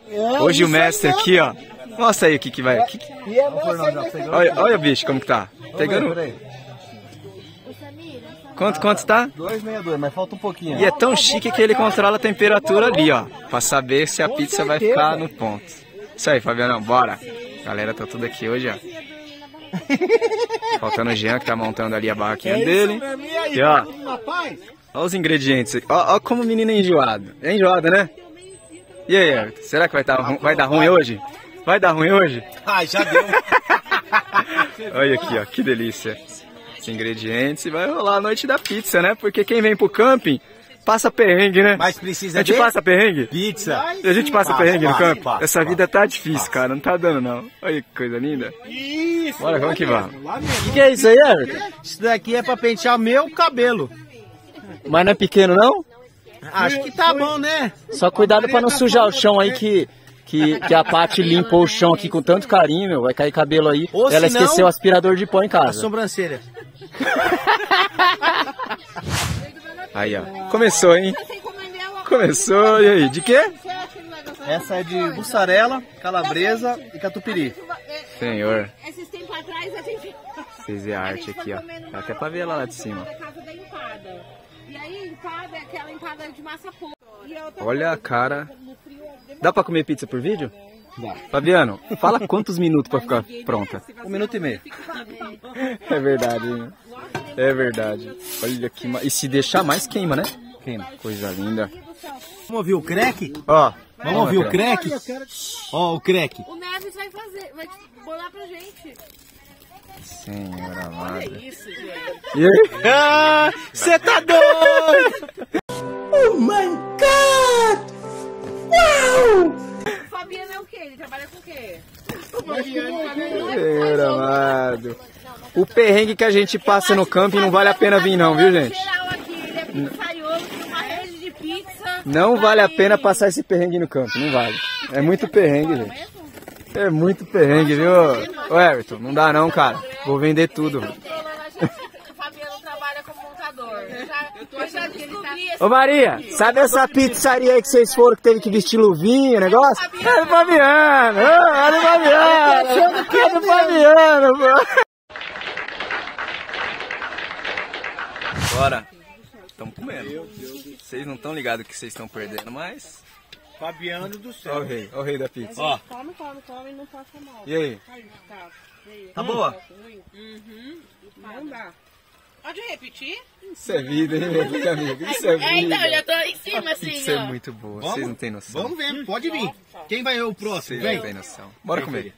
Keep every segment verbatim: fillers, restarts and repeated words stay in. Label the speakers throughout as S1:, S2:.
S1: Hoje o mestre aqui, ó. Mostra aí o que que vai. Que que... Olha, olha, bicho, como que tá. Pegando. Quanto, quanto tá?
S2: dois e sessenta e dois, mas falta um pouquinho.
S1: E é tão chique que ele controla a temperatura ali, ó. Pra saber se a pizza vai ficar no ponto. Isso aí, Fabiano, bora. A galera tá tudo aqui hoje, ó. Faltando o Jean, que tá montando ali a barraquinha dele. E ó, ó os ingredientes. Ó, ó como o menino é enjoado. É enjoado, né? E aí, Everton, será que vai, tá, vai dar ruim hoje? Vai dar ruim hoje?
S2: Ah, já deu.
S1: Olha aqui, ó, que delícia. Os ingredientes e vai rolar a noite da pizza, né? Porque quem vem pro camping passa perrengue, né?
S2: Mas precisa
S1: A gente
S2: de
S1: passa perrengue?
S2: pizza.
S1: A gente passa
S2: Passa,
S1: perrengue no
S2: passa,
S1: campo?
S2: passa,
S1: Essa
S2: passa,
S1: vida tá difícil,
S2: passa.
S1: cara. Não tá dando, não. Olha que coisa linda.
S2: Isso.
S1: Bora, vamos que vamos.
S2: O que, que é isso aí, Everton? Isso daqui é pra pentear meu cabelo.
S1: Mas não é pequeno, não?
S2: Acho que tá bom, né?
S1: Só cuidado pra não sujar o chão aí que, que, que a Paty limpou o chão aqui com tanto carinho, meu. Vai cair cabelo aí.
S2: Ou
S1: Ela
S2: senão,
S1: esqueceu o aspirador de pó em
S2: A
S1: casa.
S2: sobrancelha.
S1: Aí, ó. Começou, hein? Começou. E aí? De quê?
S2: Essa é de mussarela, calabresa e catupiry.
S1: Senhor.
S3: Esses tempos atrás a gente...
S1: Vocês vê a arte aqui, ó. Dá até pra ver lá, lá de cima.
S3: Na casa da empada. E aí, empada é aquela empada de massa podre.
S1: Olha a cara. Dá pra comer pizza por vídeo?
S2: Dá.
S1: Fabiano, fala quantos minutos pra ficar pronta.
S2: Um minuto e meio.
S1: É verdade, hein? É verdade. Olha que... Ma... E se deixar mais, queima, né?
S2: Queima.
S1: Coisa linda.
S2: Vamos ouvir o crack?
S1: Ó.
S2: Vamos ouvir o crack? Ó, o crack.
S3: O Neves vai fazer, vai bolar pra gente.
S1: Senhora amada.
S3: Isso, gente.
S1: E aí?
S2: Ah, você tá doido! Oh my God! Uau!
S3: O Fabiano é o quê? Ele trabalha com o quê?
S1: Senhor amado. O perrengue que a gente passa no camping não vale a pena vir não, viu, gente? Não vale a pena passar esse perrengue no camping, não vale. É muito perrengue, gente. É muito perrengue, viu? Ô Everton, não dá não, cara. Vou vender tudo.
S3: O Fabiano trabalha como montador. Eu já descobri esse...
S1: Ô Maria, sabe essa pizzaria aí que vocês foram que teve que vestir luvinha, negócio? É do Fabiano! É do Fabiano! É do Fabiano, pô! Bora! Estamos comendo. Vocês não estão ligados que vocês estão perdendo, mas...
S2: Fabiano do céu.
S1: Ó o rei, ó o rei da pizza.
S2: Ó.
S3: Come, come, come e não passa mal.
S1: E aí?
S2: Tá boa?
S3: Uhum. Não dá. Pode repetir?
S1: Isso é vida, hein, meu amigo? Isso é vida.
S3: É, então, eu já tô em cima, assim,
S1: Isso é
S3: ó.
S1: muito boa,
S2: Vamos?
S1: vocês não têm noção.
S2: Vamos ver, pode vir. Quem vai o próximo?
S1: Vocês
S2: Vem.
S1: não têm noção. Bora comer.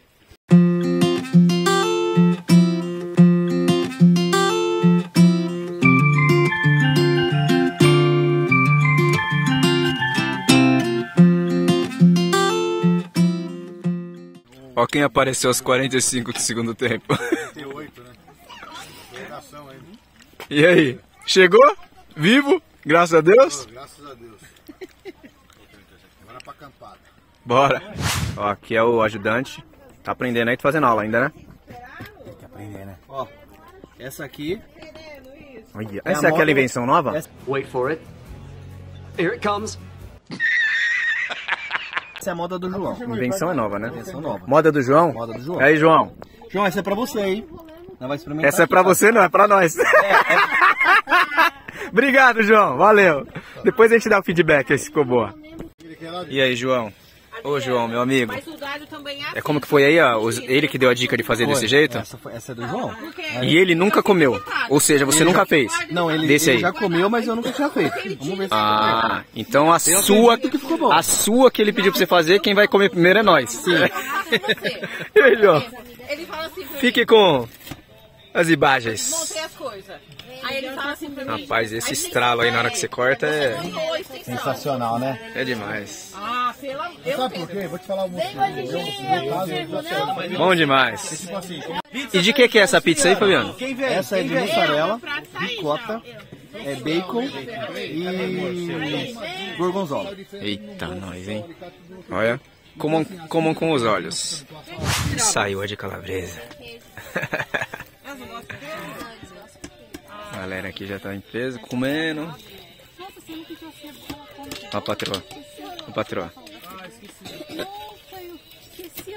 S1: Ó quem apareceu aos quarenta e cinco do segundo tempo.
S2: Tem oito, né? Aí.
S1: E aí? Chegou? Vivo? Graças a Deus?
S2: Graças a Deus. Agora pra acampada.
S1: Bora. Ó, aqui é o ajudante. Tá aprendendo aí, tá fazendo aula ainda, né?
S2: Tem que aprender, né? Ó, essa aqui...
S1: Olha,
S2: É
S1: essa é
S2: a
S1: aquela
S2: moda-
S1: invenção nova?
S2: Essa-
S4: Wait for it. Here it comes.
S2: Essa é a moda do João.
S1: Invenção é nova, né?
S2: Invenção nova.
S1: Moda do João?
S2: Moda do João.
S1: Aí, João.
S2: João, essa é pra você, hein? Nós vai experimentar.
S1: Essa é
S2: aqui,
S1: pra
S2: tá?
S1: você, não, é pra nós. Obrigado, João. Valeu. Depois a gente dá o feedback se ficou boa. E aí, João? Ô, João, meu amigo.
S3: Mas o galho também é
S1: É como que foi aí, ó? os- Ele que deu a dica de fazer desse
S2: Foi.
S1: jeito?
S2: Essa, foi- essa é do João?
S1: E ele nunca comeu. Ou seja, você nunca fez.
S2: Não, ele,
S1: Desse
S2: ele
S1: aí.
S2: já comeu, mas eu nunca tinha feito. Vamos ver se
S1: Ah, então a sua,
S2: acredito que ficou bom.
S1: a sua que ele pediu pra você fazer, quem vai comer primeiro é nós. Sim. E aí, João?
S3: Ele fala assim pra mim,
S1: Fique com as imagens.
S3: montei as coisas. Aí ele fala assim pra mim...
S1: Rapaz, esse estralo aí na hora que você corta é,
S3: Dois, tem sal.
S2: sensacional, né?
S1: é demais.
S3: Ah, pelo amor de Deus.
S2: quê? Vou te falar um
S1: Bom demais. E de que que é essa pizza aí, Fabiano?
S2: Essa é de mussarela, ricota, é bacon e gorgonzola.
S1: Eita, nós, hein? Olha, comam, comam com os olhos. Saiu a de calabresa. A galera aqui já tá em peso, comendo. Ó a patroa. Ó a patroa.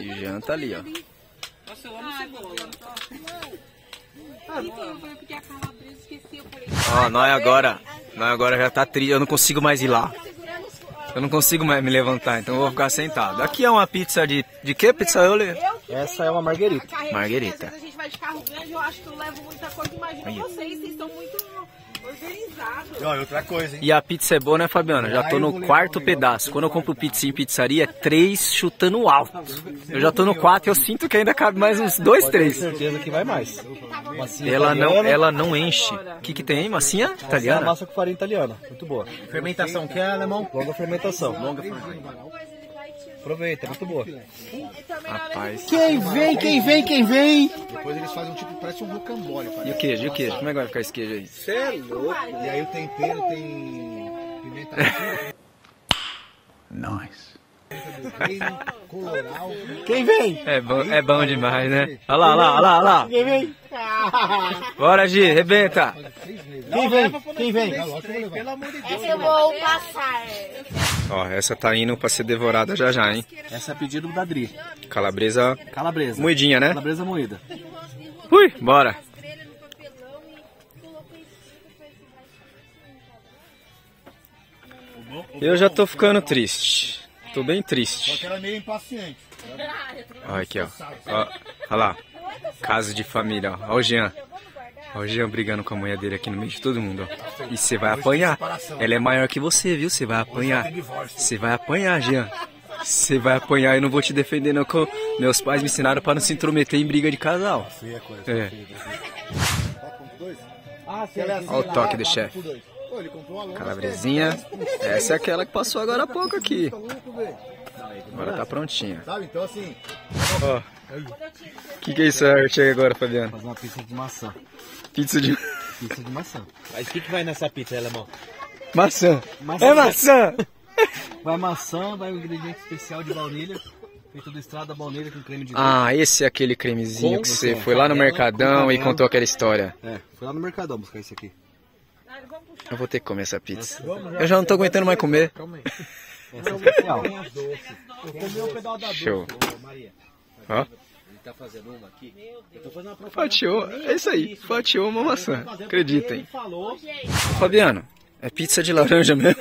S1: E o Jean tá ali, ó.
S3: Nossa, eu amo cebola.
S1: Ó, nós agora, nós agora já tá triste, eu não consigo mais ir lá. Eu não consigo mais me levantar, então eu vou ficar sentado. Aqui é uma pizza de... De que pizza, eu levo?
S2: Essa é uma marguerita.
S1: Marguerita.
S3: Às vezes a gente vai de carro grande, eu acho que eu levo muita coisa. Imagina vocês, vocês estão muito organizados.
S2: E olha, outra coisa, hein?
S1: E a pizza é boa, né, Fabiana? Já tô no quarto pedaço. Quando eu compro pizza em pizzaria, é três chutando alto. Eu já tô no quatro e eu sinto que ainda cabe mais uns dois, três.
S2: Com certeza que vai mais. Massinha
S1: Ela não,
S2: italiana.
S1: ela não enche. O que que tem aí? Massinha
S2: Essa é a
S1: italiana?
S2: massa com farinha italiana. Muito boa.
S5: Fermentação que é, alemão?
S2: Longa fermentação. Longa fermentação. Aproveita, muito boa.
S1: Rapaz.
S5: Quem vem, quem vem, quem vem?
S6: Depois eles fazem um tipo, parece um rocambole.
S1: E o queijo? E o queijo? Como é que vai ficar esse queijo aí?
S6: Você é louco. E aí o tempero tem pimenta
S5: Nice.
S6: reino, coloral.
S5: Quem vem?
S1: É bom, é bom demais, né? Olha lá, olha lá, olha lá, olha lá.
S5: Quem vem?
S1: Bora, Gi, rebenta.
S5: Quem vem? Quem vem?
S6: Pelo amor de Deus.
S3: Eu vou passar.
S1: Ó, essa tá indo pra ser devorada já já, hein?
S2: Essa é pedido da Dri.
S1: Calabresa
S2: Calabresa.
S1: moidinha, né?
S2: Calabresa moída.
S1: Ui, bora. Eu já tô ficando triste. Tô bem triste.
S6: Ela é meio impaciente.
S1: Olha aqui, ó. Ó, olha lá. Casa de família, ó. Olha o Jean. Olha o Jean brigando com a mulher dele aqui no meio de todo mundo, ó. E você vai apanhar. Ela é maior que você, viu? Você vai apanhar. Você vai apanhar, Jean. Você vai apanhar. Eu não vou te defender, não. Que meus pais me ensinaram pra não se intrometer em briga de casal. É. Olha o toque do chefe. Calabresinha. Essa é aquela que passou agora há pouco aqui. Agora tá prontinha.
S6: Sabe? Então assim.
S1: Ó. O que, que é isso aí? Chega agora, Fabiano.
S2: Fazer uma pizza de maçã.
S1: Pizza de
S2: Pizza de maçã.
S5: Mas o que, que vai nessa pizza, alemão?
S1: maçã.
S2: Maçã.
S1: É maçã!
S2: Vai maçã, vai um ingrediente especial de baunilha. Feito do extrato da baunilha com creme de leite.
S1: Ah, esse é aquele cremezinho que você
S2: Com
S1: foi lá no
S2: canela,
S1: Mercadão
S2: com
S1: e
S2: canela.
S1: contou aquela história.
S2: É, fui lá no Mercadão buscar isso aqui.
S1: Eu vou ter que comer essa pizza. Eu já não tô aguentando mais comer.
S2: Essa é especial.
S1: Show. Ó.
S5: Ele tá fazendo uma aqui. Eu tô fazendo uma
S1: Fatiou. É isso aí. Fatiou uma maçã. Acreditem.
S5: falou.
S1: Fabiano, é pizza de laranja mesmo?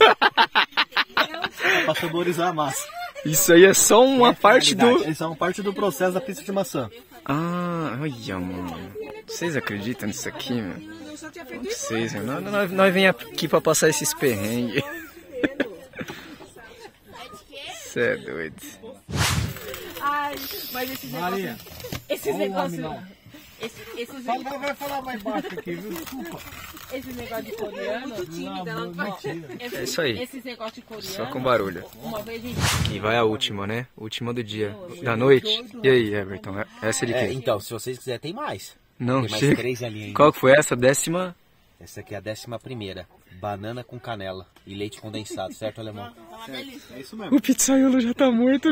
S2: Pra saborizar a massa.
S1: Isso aí é só uma parte do...
S2: Eles são parte do processo da pizza de maçã.
S1: Ah, olha, mano. Vocês acreditam nisso aqui, meu? Vocês, meu. Nós, nós, nós vem aqui pra passar esses perrengues. Você é doido.
S3: Ai, mas esses
S6: Maria.
S3: negócios... Esses negócios... Esse, esses,
S6: Fala, não vai falar mais baixo aqui, viu? Desculpa.
S3: esse negócio de coreano... Muito tímida, ela não
S1: É isso aí.
S3: Esses negócios de coreano...
S1: Só com barulho.
S3: Uma vez a gente...
S1: E vai a última, né? Última do dia. Da noite. E aí, Everton? Essa de
S5: É,
S1: quê?
S5: então, se vocês quiserem, tem mais.
S1: Não,
S5: Tem mais
S1: chega.
S5: três ali ainda.
S1: Qual que foi essa? Décima?
S5: Essa aqui é a décima primeira. Banana com canela e leite condensado, certo, alemão?
S2: É isso mesmo.
S1: O pizzaiolo já tá morto.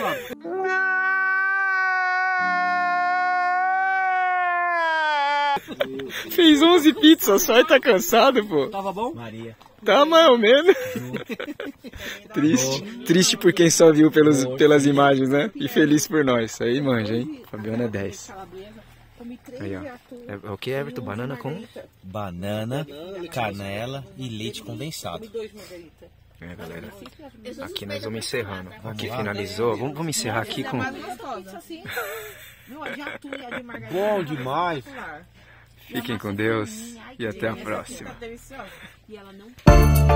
S1: Fez onze pizzas só e tá cansado, pô.
S2: Tava bom?
S5: Maria.
S1: Tá mais ou menos. Triste. Triste por quem só viu pelos, pelas imagens, né? E feliz por nós. Aí manja, hein? Fabiana é dez. Aí, ó. É, o que, Everton? Banana com...
S5: Banana, canela e leite condensado.
S1: É, galera. Aqui nós vamos encerrando. Aqui finalizou. Vamos, vamos encerrar aqui com...
S5: Bom demais.
S1: Fiquem com Deus e até a próxima.
S3: E ela não...